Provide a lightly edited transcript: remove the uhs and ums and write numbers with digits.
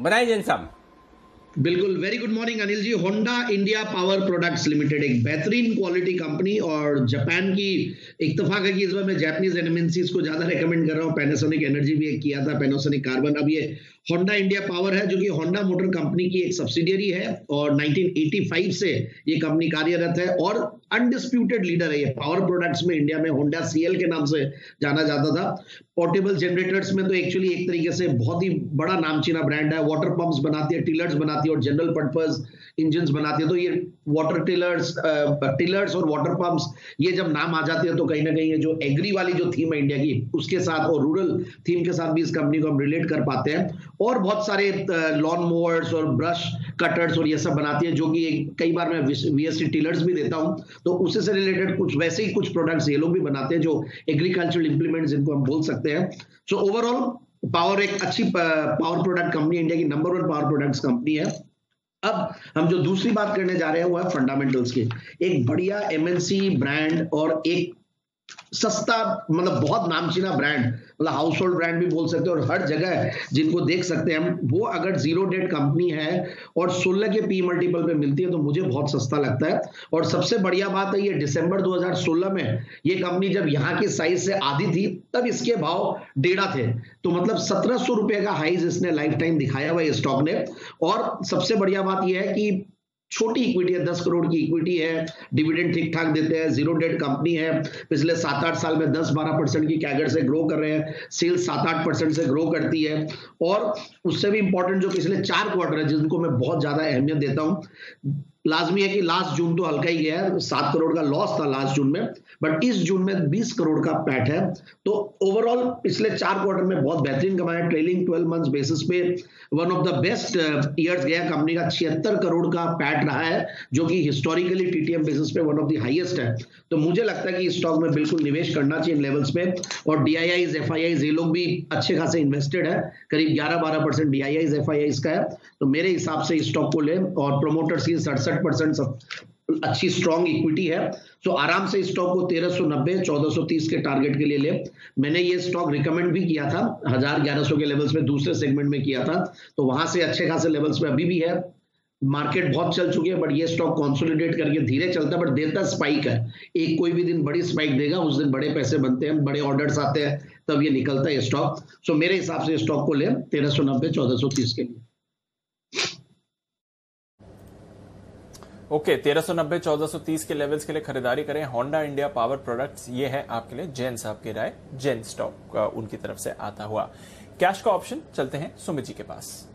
बनाए जैन साहब। बिल्कुल, very good morning Anil ji. Honda India power products limited एक बेहतरीन क्वालिटी कंपनी और जापान की, इत्तेफाक है कि इस बार मैं जापानीज एमएनसीज को ज्यादा रेकमेंड कर रहा हूं। पैनासोनिक एनर्जी भी एक किया था, पैनासोनिक कार्बन, अब ये होंडा इंडिया पावर है जो कि होंडा मोटर कंपनी की एक सब्सिडियरी है और 1985 से ये कंपनी कार्यरत है और अनडिस्प्यूटेड लीडर है ये पावर प्रोडक्ट्स में। इंडिया में होंडा सीएल के नाम से जाना जाता था। पोर्टेबल जनरेटर्स में तो एक्चुअली एक तरीके से बहुत ही बड़ा नामचीना ब्रांड है। वाटर पंप्स बनाती है, टिलर्स बनाती है और जनरल पर्पस इंजन्स बनाती है। तो ये वाटर टिलर्स और वाटर पंप्स, ये जब नाम आ जाते हैं तो कहीं ना कहीं ये जो एग्री वाली जो थीम है इंडिया की, उसके साथ और रूरल थीम के साथ भी इस कंपनी को हम रिलेट कर पाते हैं। और बहुत सारे लॉन मोवर्स और ब्रश कटर्स और ये सब बनाती है, जो कि कई बार मैं वीएसटी टिलर्स भी देता हूं, तो उससे से रिलेटेड कुछ वैसे ही कुछ प्रोडक्ट्स ये लोग भी बनाते हैं जो एग्रीकल्चरल इंप्लीमेंट्स जिनको हम बोल सकते हैं। सो ओवरऑल पावर एक अच्छी पावर प्रोडक्ट कंपनी, इंडिया की नंबर 1 पावर प्रोडक्ट्स कंपनी है। अब हम जो दूसरी बात करने जा रहे हैं वो है फंडामेंटल्स की। एक बढ़िया एमएनसी ब्रांड और एक सस्ता, मतलब बहुत नामचीना ब्रांड, मतलब हाउस होल्ड ब्रांड भी बोल सकते हैं और हर जगह जिनको देख सकते हैं हम, वो अगर जीरो डेट कंपनी है और 16 के पी मल्टीपल पे मिलती है तो मुझे बहुत सस्ता लगता है। और सबसे बढ़िया बात है, ये दिसंबर 2016 में ये कंपनी जब यहाँ के साइज से आधी थी तब इसके भाव 1.5 थे, तो मतलब 1700 रुपए का हाइज इसने लाइफ टाइम दिखाया हुआ है स्टॉक ने। और सबसे बढ़िया बात यह है कि छोटी इक्विटी है, 10 करोड़ की इक्विटी है, डिविडेंड ठीक ठाक देते हैं, जीरो डेट कंपनी है, पिछले 7-8 साल में 10-12% की कैगर से ग्रो कर रहे हैं, सेल्स 7-8% से ग्रो करती है। और उससे भी इंपॉर्टेंट जो पिछले 4 क्वार्टर है जिनको मैं बहुत ज्यादा अहमियत देता हूं, लाजमी है कि लास्ट जून तो हल्का ही गया है, 7 करोड़ का लॉस था लास्ट जून में, बट इस जून में 20 करोड़ का पैट है। तो ओवरऑल पिछले 4 क्वार्टर में बहुत बेहतरीन कमाया। ट्रेलिंग 12 मंथ्स बेसिस पे one of the best years गया कंपनी का, 76 करोड़ का पैट रहा है, जो कि हिस्टोरिकली टीटीएम बेसिस पे वन ऑफ द हाईएस्ट है। तो मुझे लगता है कि इस स्टॉक में बिल्कुल निवेश करना चाहिए इन लेवल्स पे। और डीआईआईज एफआईआईज ये लोग भी अच्छे खासे इन्वेस्टेड है, करीब 11-12% डीआईआईज एफआईआईज का है। तो मेरे हिसाब से इस स्टॉक को ले, और प्रोमोटर्स की 67% अच्छी स्ट्रॉन्ग इक्विटी है। तो आराम से स्टॉक को 1390-1430 के टारगेट के लिए ले। मैंने ये स्टॉक रिकमेंड भी किया था 1000-1100 के लेवल्स में, दूसरे सेगमेंट में किया था, तो वहां से अच्छे खासे लेवल्स में अभी भी है। मार्केट बहुत चल चुकी है, बट ये स्टॉक कंसोलिडेट करके धीरे चलता है, बट देता स्पाइक है। एक कोई भी दिन बड़ी स्पाइक देगा, उस दिन बड़े पैसे बनते हैं, बड़े ऑर्डर्स आते हैं, तब ये निकलता है स्टॉक। सो मेरे हिसाब से स्टॉक को ले 1390-1430 के लिए। ओके, 1390-1430 के लेवल्स के लिए खरीदारी करें। होंडा इंडिया पावर प्रोडक्ट्स, ये है आपके लिए जैन साहब की राय, जैन स्टॉक उनकी तरफ से आता हुआ। कैश का ऑप्शन, चलते हैं सुमित जी के पास।